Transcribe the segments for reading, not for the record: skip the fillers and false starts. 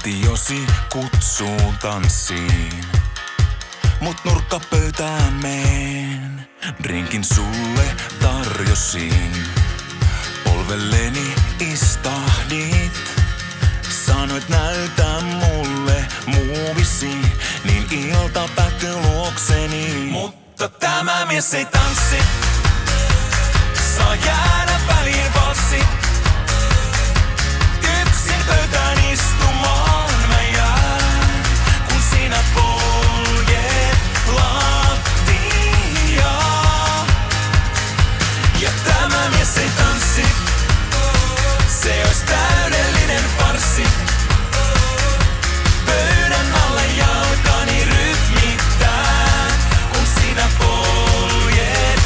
Partiosi kutsuu tanssiin. Mut nurkkapöytään meen, drinkin sulle tarjosin. Polvelleni istahdit, sanoit näytä mulle muuvisi, niin ilta päättyi luokseni. Mutta tämä mies ei tanssi, saa jäädä väliin valssit. Yksin pöytään istumaan mä jään, kun sinä poljet lattiaa. Ja tämä mies ei tanssi, se ois täydellinen farssi. Pöydän alle jalkani rytmittää, kun sinä poljet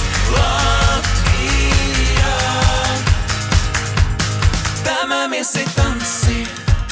lattiaa. Tämä mies ei tanssi.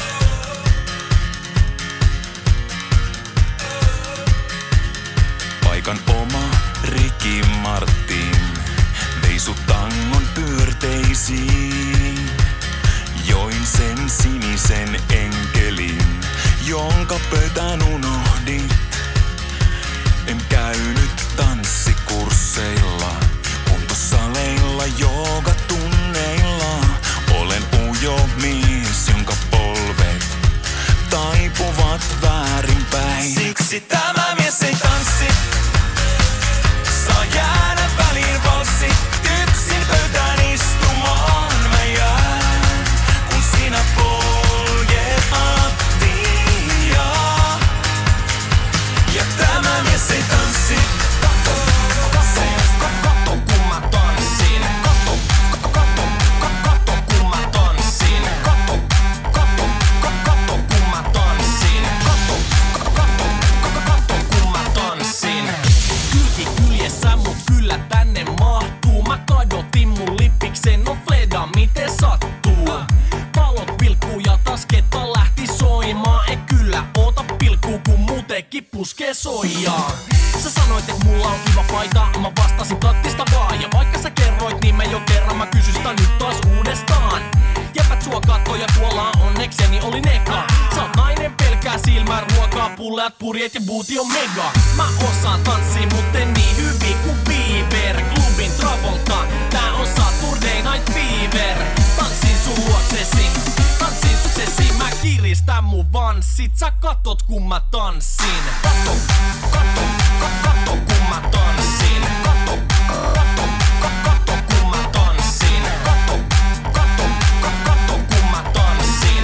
Paikan oma Ricky Martin vei sut tangon pyörteisiin. Join sen sinisen enkelin, jonka pöytään unohdit. En käynyt tanssikursseilla, kuntosaleilla, joogatunneilla. Olen ujo mies, jonka polvet taipuvat väärinpäin. Siksi tämä mies ei tanssi, saa jäädä väliin valssi. Yksin pöytään istumaan mä jään, kun sinä poljet lattiaa. Ja tämä mies ei tanssi. Katso kun mä tanssin. Katso kun mä tanssin. Katso kun mä tanssin. Katso kun mä tanssin. Kylki kyljessä mut kyllä tänne mahtuu. Mä kadotin mun lippiksen, no fleda miten sattuu. Palot pilkkuu ja tasketta lähti soimaan. En kyllä oota pilkkuu kun muutenkin puskee soijaa. Sä sanoit et mulla on kiva paita, mä vastasin kattista vaan. Ja vaikka sä kerroit nimen jo kerran, mä kysyn sitä nyt taas uudestaan. Jäpät sua kattoo ja tuolla onnekseni oli neka. Sä oot nainen pelkää silmää, ruokaa, pulleat, purjeet ja booty on mega. Mä osaan tanssia, mut en niin hyvin kuin Bieber. Klubin Travolta, tää on Saturday Night Fever. Tanssin sun luoksesi, tanssin suksesi. Mä kiristän mun vanssit, sä katot kun mä tanssin. Katso kun mä tanssin. Katso kun mä tanssin. Katso kun mä tanssin.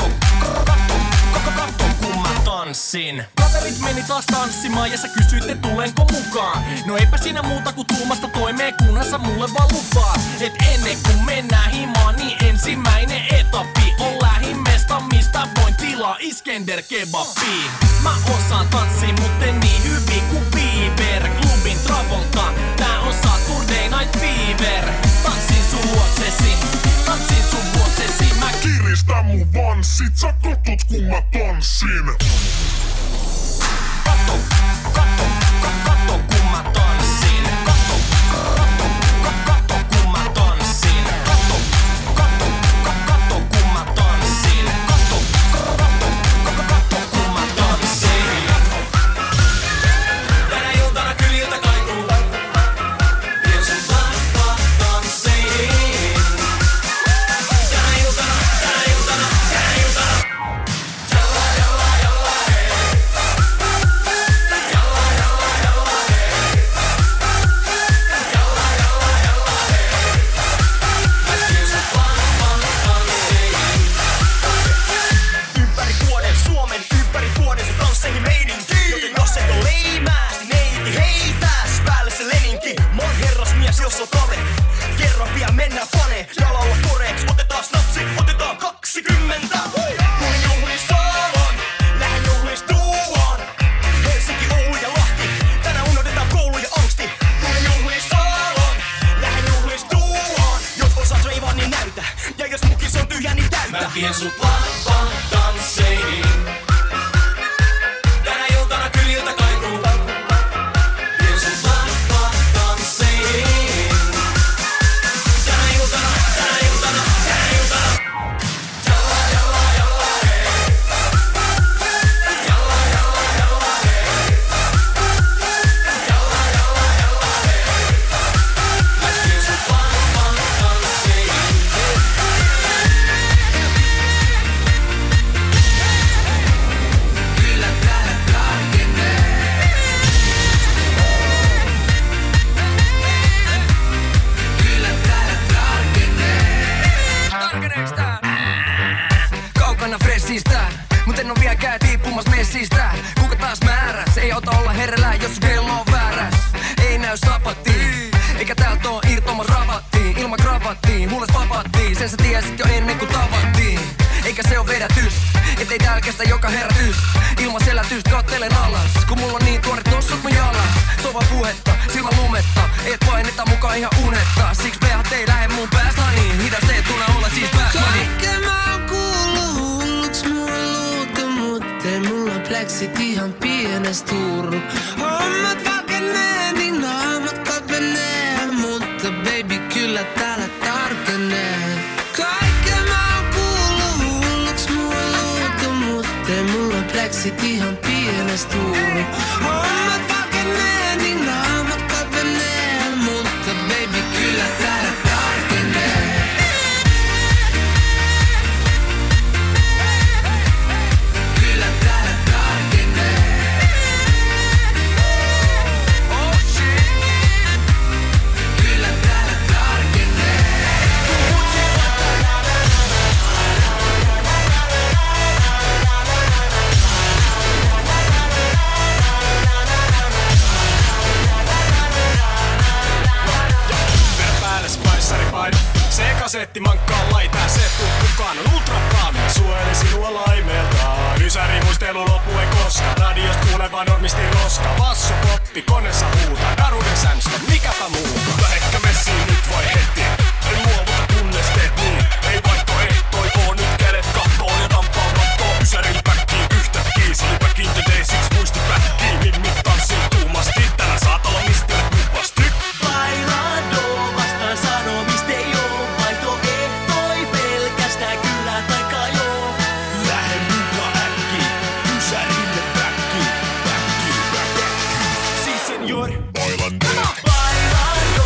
Katso kun mä tanssin. Kaverit meni taas tanssimaan ja sä kysyit, et tulenko mukaan. No eipä siinä muuta kuin tuumasta toimeen, kunhan sä mulle vaan lupaat. Et ennen kuin mennään himaan, niin ensimmäinen etappi on lähimmestä, mistä voin tilaa Iskender kebabi. Mä osaan tanssia, mut en niin hyvin kuin Bieber. Klubin Travolta, tää on Saturday Night Fever. Tanssin sun luoksesi, tanssin sun vuoksesi. Mä kiristän mun vanssit, sä katot kun mä tanssin. Katso kun mä tanssin. Katso kun mä tanssin. Katso kun mä tanssin. Katso kun mä tanssin. Tänä iltana kyliltä kaikuu. Vien sun tanssiin. Tänä iltana. Jalla jalla jalla hei. Jää tiippumas messistä, kuka taas määräs? Ei auta olla herrellä, jos kello on vääräs. Ei näy sapattiin, eikä täältä oo irtomas rabattiin. Ilman kravattiin, huulet vapattiin. Sen sä tiesit jo ennen kuin tavattiin. Eikä se oo vedätyst, ettei täällä kestä joka herätyst. Ilman selätyst kattelen alas, kun mulla on niin tuore tossut mun jalas. Sova puhetta, silmän lumetta, et paineta mukaan ihan unetta. Siksi pehat ei lähe mun päästä niin hidas ei tunne olla siis päästä. Kaikkea mä oon kuullut hulluks mua luutu, mut ei mulla pleksit ihan pienestä turru. Hommat valkenee, niin naamat kapenee, mutta baby kyllä täällä tarkenee. Kaikkea mä oon kuullut hulluks mua luutu, mut ei mulla pleksit ihan pienestä turru. Hommat valkenee, niin naamat kapenee, mutta baby kyllä täällä tarkenee. Kyllä täällä tarkenee. Oh shit. Kyllä täällä tarkenee. Päälle spaissaripaino. Se kasetti mankkaa laitaa, se tuu mukaan on ultrapraamia. Suojeli sinua laimeeltaan. Ysäri muistelu loppu ei koska. Radiosta kuulee vaan normisti roska. Basso, poppi, koneessa huutaa. Daruuden säännöstä, mikäpä muuta. Lähekkä messiin nyt vai heti. Ei luovuta kunnes teet niin. Ei vaihtoehtoi oo nyt kädet kattoo ja tampaa mattoa. Ysärin päkkii yhtäkkiä. Sali back in the day, siksi muisti päkkii. Mimmit tanssii tuumasti. Tänään saat olla mistille kuppasti. Bailando, vastaan sanomista ei oo. Vaihtoehtoi pelkästään kyllä taikka joo. Lähde mukaan äkki, ysärille päkki, päkki, päkki. Si senor, bailando. Bailando.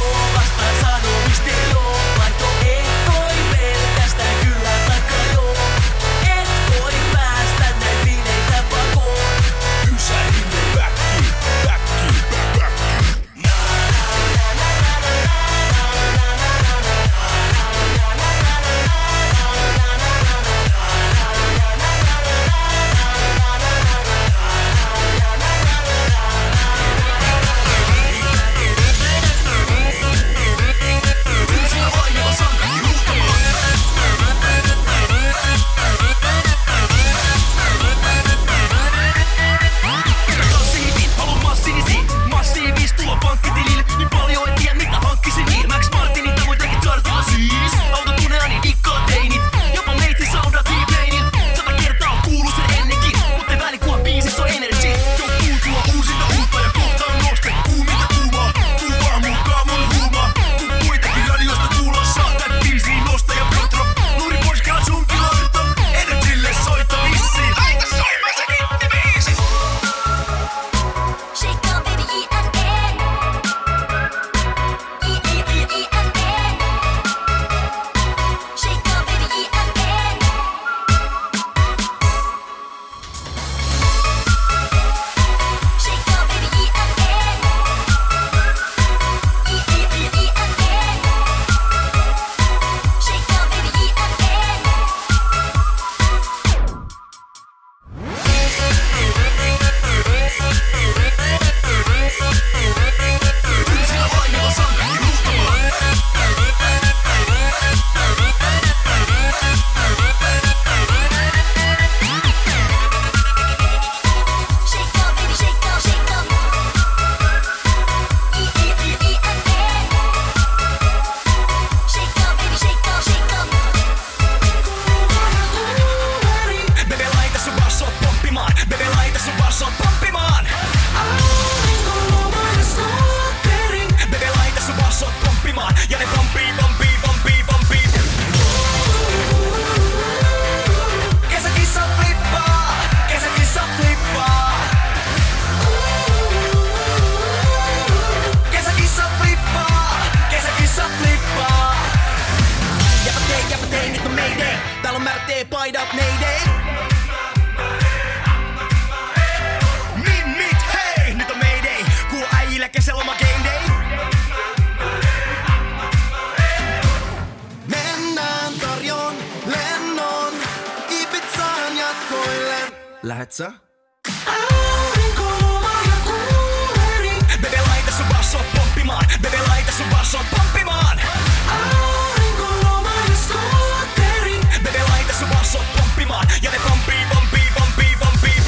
sä? Aurinkoloma ja kuuleri. Bebe laita sun bassot pomppimaan. Bebe laita sun bassot pomppimaan. Aurinkoloma ja skooteri. Bebe laita sun bassot pomppimaan. Ja ne pomppii, pomppii, pomppii, pomppii.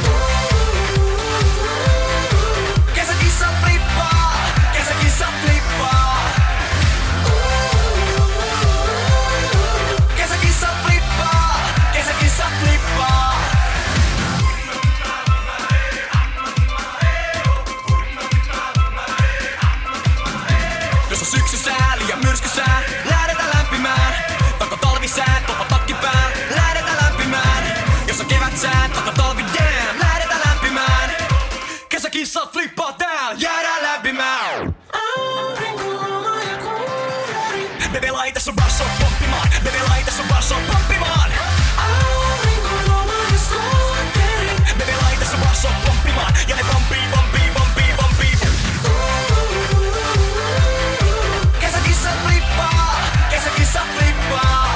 Kesäkissa flippaa. Kesäkissa flippaa. Kesäkissa flippaa. Kesäkissa flippaa. Jos on syksysää, liian myrskysää, lähdetään lämpimään. Tako talvisää, topa takki pää, lähdetään lämpimään. Jos on kevätsää, tako talvi damn, lähdetään lämpimään. Kesäkissa flippaa tääl, jäädään lämpimään. Aurinkoloma ja kuuleri. Bebe laita sun bassot pomppimaan, bebe laita sun bassot pomppimaan. Aurinkoloma ja skooteri. Bebe laita sun bassot pomppimaan, ja ne pomppii, pomppii, pomppii, pomppii. Kesäkissa flippaa, kesäkissa flippaa.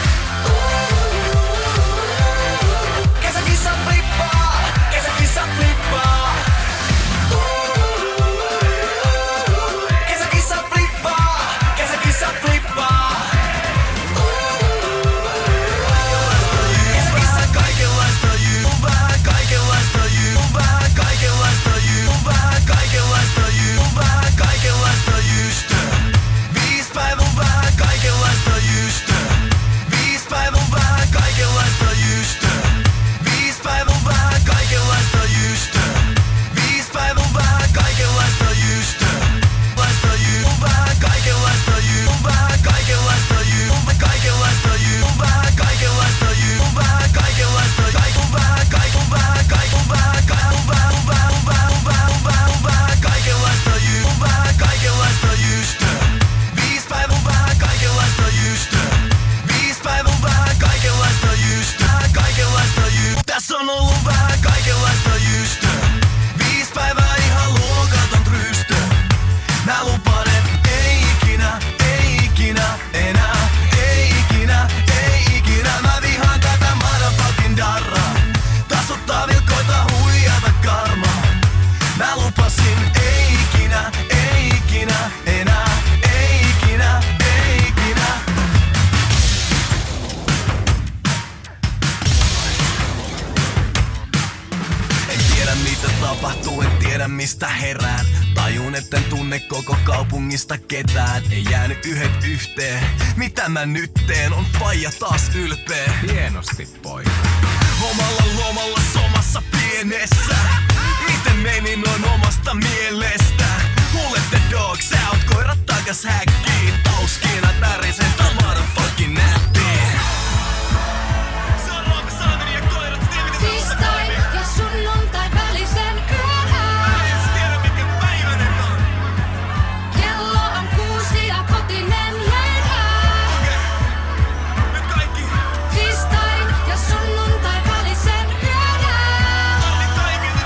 Kesäkissa flippaa, kesäkissa flippaa. Kesäkissa flippaa, kesäkissa flippaa. Kesäkissa kaikenlaista jyy, on vähän kaikenlaista jyy, on vähän kaikenlaista jyy, on vähän kaikenlaista jyy, on vähän kaikenlaista jyystö. 5 päivän vähän kaikenlaista jyystö. 5 päivän vähän kaikenlaista jyystö. 5 päivän vähän kaikenlaista jyystö. 5 päivän vähän kaikenlaista jyystö. Laista jyy, on vähän kaikenlaista jyy, on vähän kaikenlaista jyy, on kaikenlaista jyy, on vähän kaikenlaista jyy, on vähän kaikenlaista kaikon vähän kaikon vähän kaikon vähän kaikon vähän on vähän on vähän on vähän on vähän on vähän kaikenlaista jyy, on vähän kaikenlaista jyystö. 5 päivän vähän kaikenlaista jyystö. 5 päivän vähän kaikenlaista jyystö. Kaikenlaista jyy. Tässä on ollut vähän kaikenlaista jyystö. 5 päivää ihan luokaton ryystö. Mä lupaan, et ei ikinä enää. Ei ikinä. Mä vihaan tätä motherfucking darraa. Tasottaa vilkoita huijata karmaa. Mä lupasin ei ikinä enää. Ei ikinä. En tiedä mitä tapahtuu, en tiedä mistä herään. Tajun etten tunne koko kaupungista ketään. Ei jäänyt yhdet yhteen. Mitä mä nyt teen? On faija taas ylpeä. Hienosti, poika. Omalla lomalla somassa pienessä. Miten meni noin omasta mielestä? Kuule the dog, sä oot koirat takas häkkiin. Tauskiina tärisen tää motherfucking nättiin. Se on ruoka saaminen ja koirat. Tiistai ja sunnuntai välisen yönä. Tiedä mikä päivä nyt on. Kello on 6 ja kotinen jäädään. Nyt kaikki. Tiistai ja sunnuntai välisen yönä. Nyt kaikki.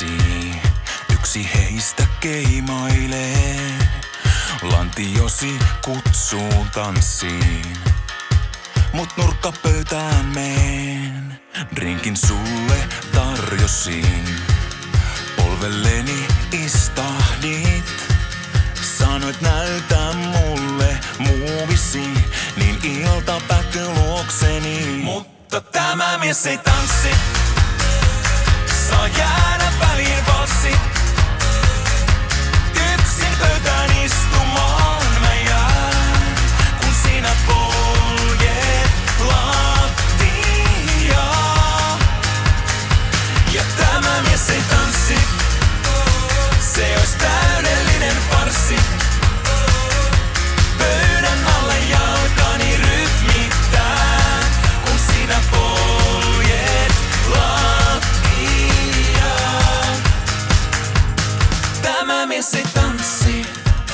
tanssii, yksi heistä keimailee. Lantiosi kutsuu tanssiin, mut nurkkapöytään meen. Drinkin sulle tarjosin, polvelleni istahdit. Sanoit näytä mulle muuvisi, niin ilta päättyy luokseni. Mutta tämä mies ei tanssi, saa jäädä väliin valssi. Yksin pöytään istumaan mä jään, kun sinä poljet lattiaa. Ja tämä mies ei tanssi, se ois täydellinen farssi. Pöydän alle jalkani rytmittää, kun sinä poljet lattiaa. Tämä mies ei tanssi.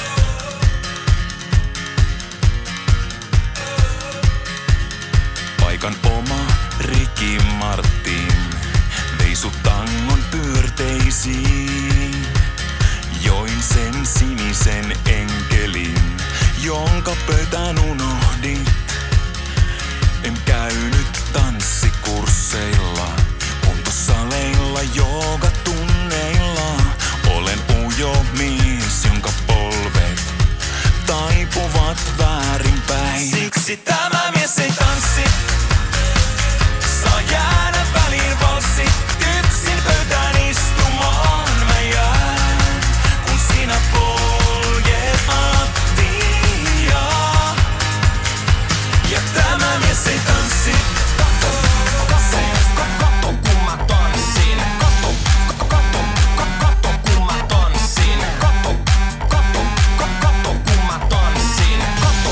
Paikan oma Ricky Martin vei sut tangon pyörteisiin. Join sen sinisen enkelin, jonka pöytään unohdit. En käynyt tanssikursseilla, kuntosaleilla, joogatunneilla. Olen ujo mies, jonka polvet taipuvat väärinpäin. Siksi tämä mies ei tanssi, saa jäädä väliin valssi. Yksin pöytään istumaan mä jään, kun sinä poljet lattiaa. Ja tämä mies ei tanssi. Katso kun mä tanssin. Katso kun mä tanssin. Katso kun mä tanssin. Katso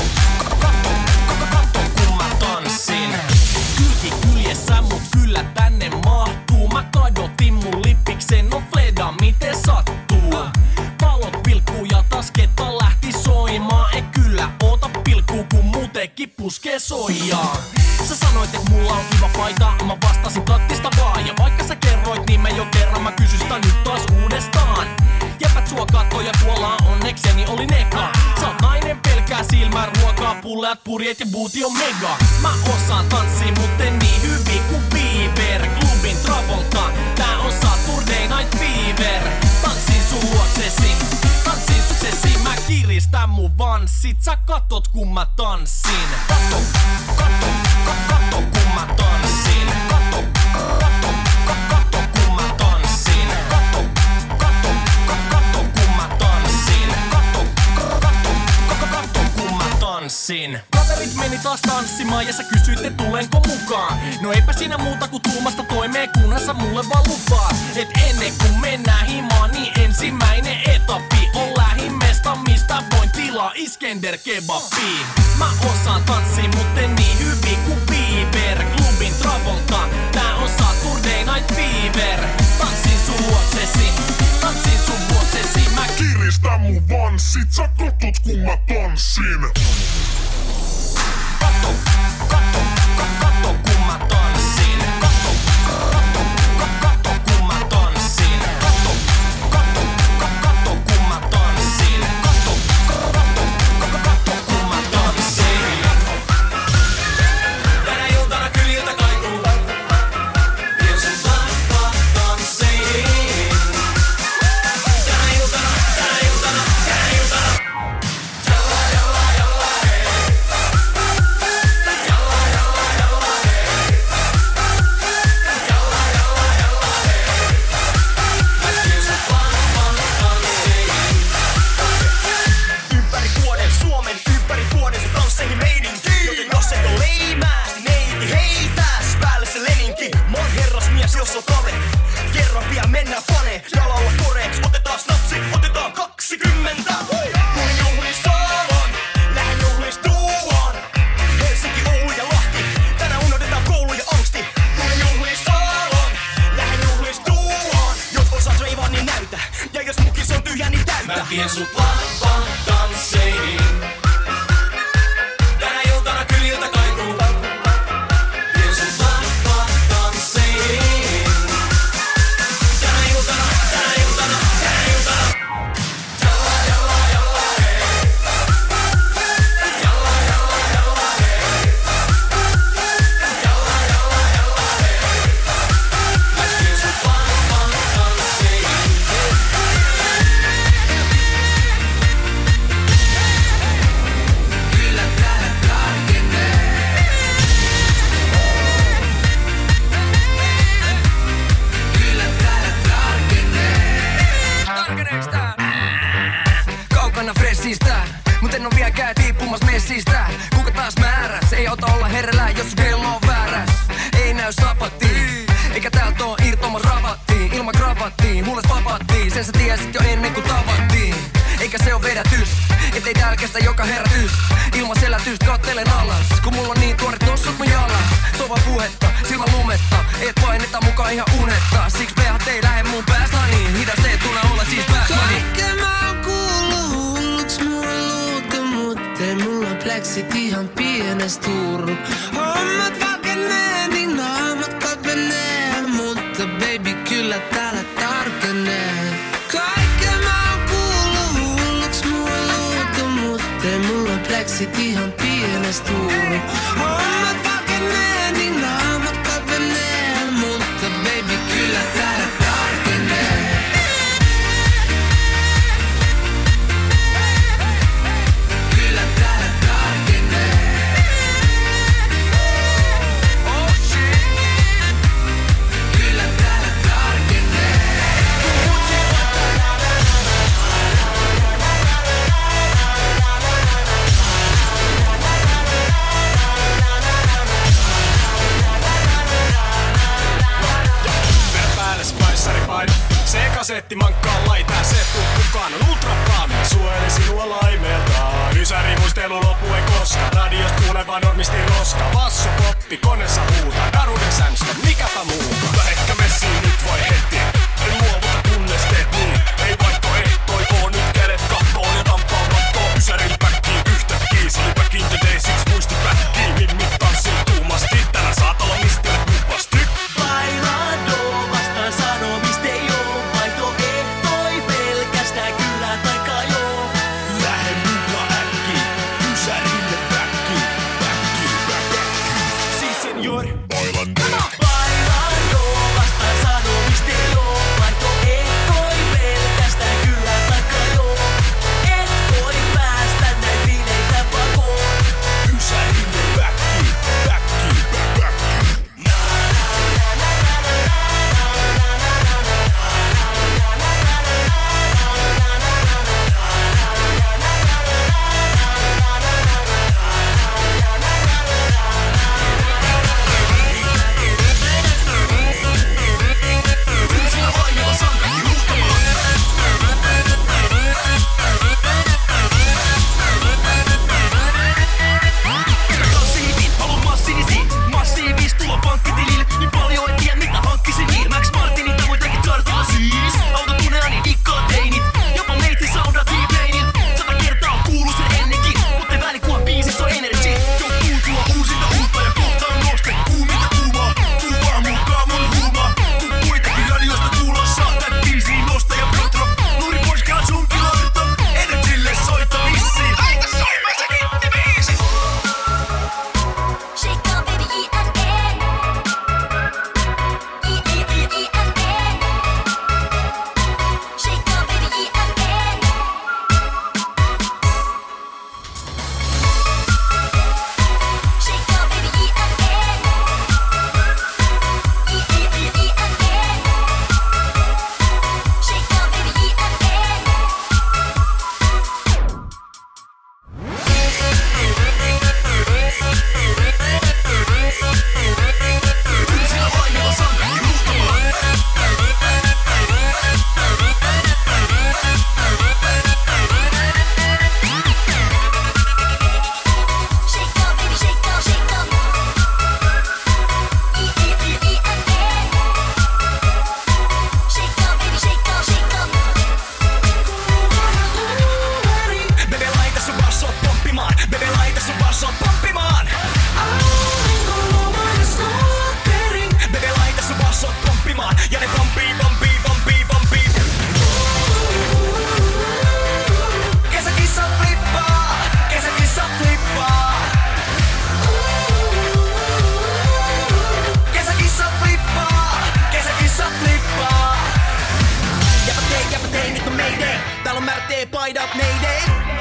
kun mä tanssin. Kylki kyljessä mut kyllä tänne mahtuu. Mä kadotin mun lippiksen, no fleda miten sattuu. Valot pilkkuu ja tasketta lähti soimaan. Ei kyllä oota pilkkuu kun muutenkin puskee soijaa. Sä sanoit et mulla on kiva paita, mä vastasin kattista vaan. Ja vaikka sä kerroit niin mä jo kerran, mä kysyn sitä nyt taas uudestaan. Jäpät sua kattoo ja tuolla onnekseni oli neka. Sä oot nainen pelkää silmää ruokaa, pulleat, purjeet ja booty on mega. Mä osaan tanssia mutten niin hyvin kuin Bieber. Klubin Travolta, tää on Saturday Night Fever. Tanssin sun luoksesi, tanssin suksesi. Mä kiristän mun vanssit, sä katot kun mä tanssin. Katso kun mä tanssin. Katso kun mä tanssin. Katso kun mä tanssin. Katso kun mä tanssin. Kaverit meni taas tanssimaan ja sä kysyit et tulenko mukaan. No eipä siinä muuta kuin tuumasta toimeen, kunhan sä mulle vaan lupaat. Et ennen kuin mennään himaan, niin ensimmäinen etappi on lähimmestä, mistä voin tilaa Iskender kebabi. Mä osaan tanssia mutten niin hyvin kuin Bieber. Klubin Travolta, tää on Saturday Night Fever. Tanssin sun luoksesi, tanssin sun vuosesi. Mä kiristän mun vanssit, sä katot kun mä tanssin. Katso kun mä tanssin. Katso kun mä tanssin. Katso kun mä tanssin. Katso kun mä tanssin. Tänä iltana kyljiltä kaikuu, vien sun tanssiin. Tänä iltana. Jalla jalla jalla hei. Jalla jalla jalla hei. Jalla jalla jalla hei. Mä vien sun tanssiin. Ympäri vuoden Suomen, ympäri vuoden se tansseihin meininki. Joten jos et oo leimää, niin neiti heitäs päälle se leninki. Mä oon herrasmies, jos on kaveri. Kerran pian mennään faneen ja laula koreeks. Otetaan snapsi, otetaan 20. Tulin juhlis Saalon, lähden juhlis Tuuan. Helsinki, Oulu ja Lahti, tänään unohdetaan koulu ja angsti. Tulin juhlis Saalon, lähden juhlis Tuuan. Jos osaat reivaa, niin näytä. Ja jos mukis on tyhjä, niin täytä. Mä vien sut lavaan tansseihin. Tänä iltana kyljiltä kaikuu. Vien sut lavaan tansseihin. Tänä iltana. Ei auta olla hereillä, jos kello on vääräs. Ei näy sapattiin, eikä täältä oo irtoman ravattiin. Ilman kravattiin, huules vapattiin. Sen sä tiesit jo ennen kuin tavattiin. Eikä se oo vedätyst, ettei täällä kestä joka herätyst. Ilman selätyst kattelen alas, kun mulla on niin tuore tossut mun jalas. Se on vaan puhetta, silmän lumetta, et paineta mukaan ihan unetta. Siksi plehat ei lähe mun päästä niin hidastettuna olla siis Batman. Kaikkea mä oon kuullut hulluks mua luutu, mut ei mulla pleksit ihan pienes turru. Hommat valkenee, niin naamat katvenee, mutta baby kyllä täällä tarkenee. Kaikkea mä oon kuullut hulluks mua luutu, mut ei mulla pleksit ihan pienes turru. Hommat valkenee, niin naamat katvenee, mutta baby kyllä täällä tarkenee. Kyllä täällä tarkenee. Oh shit. Kyllä täällä tarkenee. Päälle spaissaripaino. Se kasetti mankkaa laitaa, se tuu mukaan on ultrapaami. Suojeli sinua laimeeltaan. Ysäri muistelu loppu ei koska. Radiosta kuule vaan normisti roska. Basso poppi, koneessa huutaa. Daruuden sämstä, mikäpä muuta. Mutta ehkä messiin nyt voi heti. En luovuta kunnes teet niin. Ei vaihtoehtoi oo nyt kädet kattoon ja tampaa mattoon. Ysärin päkkiin yhtäkkiä. Se oli back in the day, siksi muisti päkkiin. Mimmit tanssii tuumasti. Tänään saat olla mistille kumpasti. Bailando, vastaan sanomista ei oo. Vaihtoehtoi pelkästään kyllä taikka joo. Lähde mukaan äkkiin, ysärille päkkiin, si senor. Bailando. Bailando, vastaan sanomista ei oo. Vaihtoehtoi pelkästään kyllä taikka joo. Et voi päästä näin bileitä pakoon. Ysärille päkkiin, Massiivis tulo pankkitilille, niin paljon en tiedä mitä hankkisin niin. Max Martinin tavoitekin tartilla siis. Autotuneani dikkoteinit, jopa neitsi sauda T-Painit. 100 kertaa on kuullut sen ennenkin, mut ei väli kuva biisissä on energy. jo kuultua uusinta uutta ja kohtaan noste kuuminta kuvaa. Kuvaa mukaan mun huumaa, kun kuitenkin radiosta tulossa. Tän biisiin nosta ja Petro, nuuri poiskaan sunkin lorto. Energylle soita vissiin. Laita soimaan se hittibiisi. Shake on baby E-N-N. E-E-E-E-N-N. Shake on baby E-N-N. Shake on baby E-N-N. E-E-E-E-N-N. Shake on baby E-N-N. Sillä vaimilla sankakin huutamaan. Shake on baby, shake on, shake on. E-E-E-E-N-N. Shake on baby, shake on, shake on. Bebe laita sun bassot pomppimaan, bebe laita sun bassot pomppimaan. Bebe laita sun bassot pomppimaan, ja ne pomppii, pomppii, pomppii, pomppii. Kesäkissa flippaa, kesäkissa flippaa. Kesäkissa flippaa, kesäkissa flippaa. Jäpä tei, nyt on mayday. Täällä on märtee paidat mayday.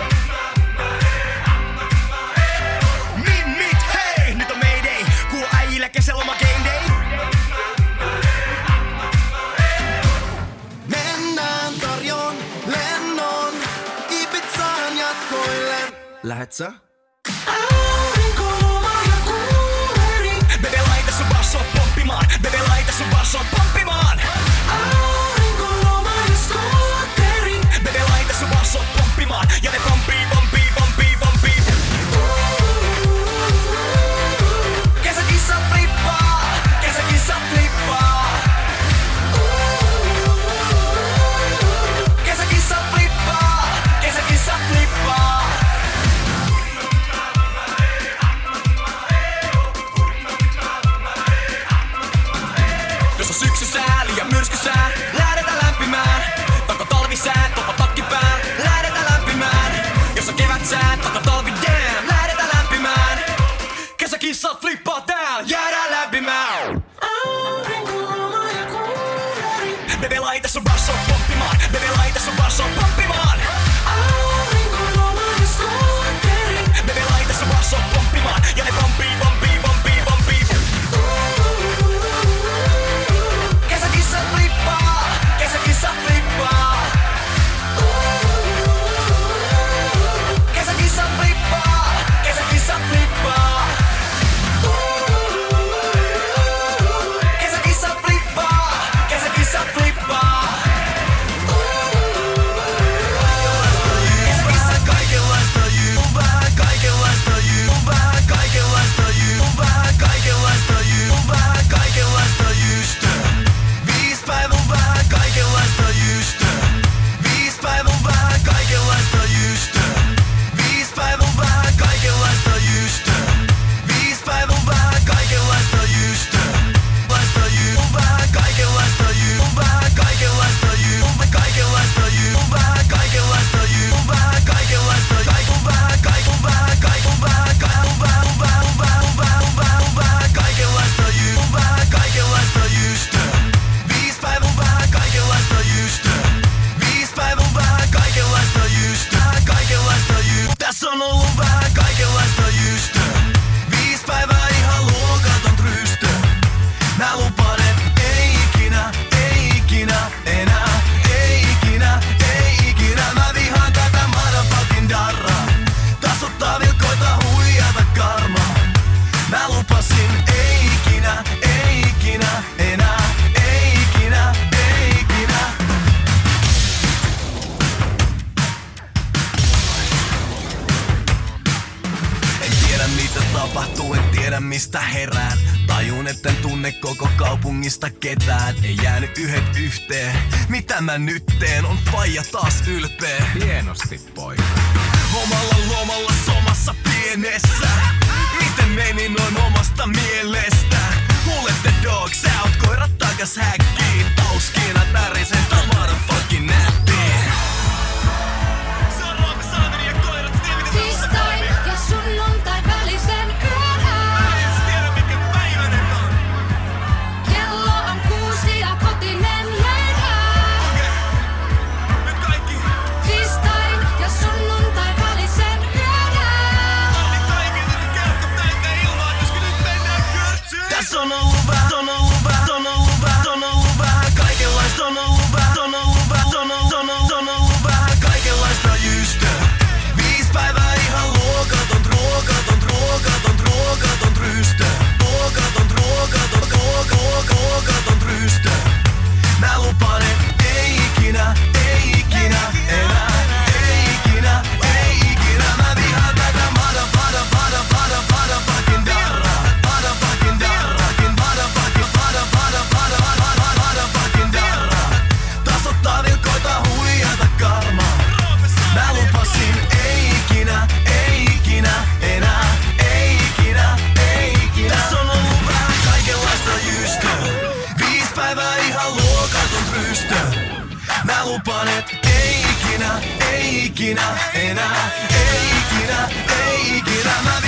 Mimmit, hei, nyt on mayday. Kuul äijillä kesäloma game day. Mennään tarjoon lennon Ibizaan jatkoille. Lähet sä? Aurinko, loma ja kissat flippaa tääl, jäädään lämpimään. Bebe laita sun basso pomppimaan, bebe laita sun basso pomppimaan. Bebe laita sun basso pomppimaan, ja ne pomppii, pomppii, pomppii, pomppii. Kesäkissa flippaa, kesäkissa flippaa. Kesäkissa flippaa, kesäkissa flippaa. Kesäkissa flippaa, kesäkissa flippaa. Kesäkissa kaikenlaista jyy, on vähän kaikenlaista jyy, on vähän kaikenlaista jyy, on vähän kaikenlaista jyy, on vähän kaikenlaista jyystö. 5 päivän vähän kaikenlaista jyystö. 5 päivän vähän kaikenlaista jyystö. 5 päivän vähän kaikenlaista jyystö. 5 päivän vähän kaikenlaista jyystö. Laista jyy, on vähän kaikenlaista jyy, on vähän kaikenlaista jyy, on vähän kaikenlaista jyy, on vähän kaikenlaista jyy, on vähän kaikenlaista jyy, on vähän kaikenlaista jyy, on vähän kaikenlaista jyy, on vähän kaikenlaista jyystö. 5 päivän vähän kaikenlaista jyystö. 5 päivän vähän kaikenlaista jyystö. Kaikenlaista jyy. Tässä on ollut vähän kaikenlaista jyystö. 5 päivää ihan luokaton trystö. Mä lupaan, et ei ikinä enää. Ei ikinä. Mä vihaan tätä motherfucking darraa. Tasottaa vilkoita huijata karmaa. Mä lupasin ei ikinä enää. Ei ikinä. En tiedä mitä tapahtuu, en tiedä mistä herään. Tajun etten tunne koko kaupungista ketään. Ei jäänyt yhdet yhteen. Mitä mä nyt teen, on faija taas ylpeä. Hienosti poika. Omalla lomalla somassa pienessä. Miten meni noin omasta mielestä? Let the dogs out, koirat takas häkkiin. Tauskiinat närisen, tää on motherfucking nättiin. Se on ruoka saaminen ja koirat, tiedä mitä Tiistai ja sunnuntai välisen yönä. Jos tiedä mikä päivä nyt on. Kello on 6 ja kotinen jäädään. Okei, nyt kaikki. Tiistai ja sunnuntai välisen yönä. Anni kaiken, nyt kelkko täyttä ilmaa, koska nyt mennään kyrtsyyn. Tässä on ollut vähän kaikenlaista. On ollut vähän kaikenlaista jyystö. 5 päivää ihan luokaton trystö. Luokaton trystö. Mä lupaan, et ei ikinä enää. Ei ikinä. Mä vihaan tätä motherfucking darraa. Motherfucking darraa. Tasottaa vilkoita huijata karmaa. Mä lupasin ei ikinä enää. Ei ikinä. Tässä on ollut vähän kaikenlaista jyystö. 5 päivää ihan luokaton trystö. Mä lupaan, et ei ikinä enää. Ei ikinä. Mä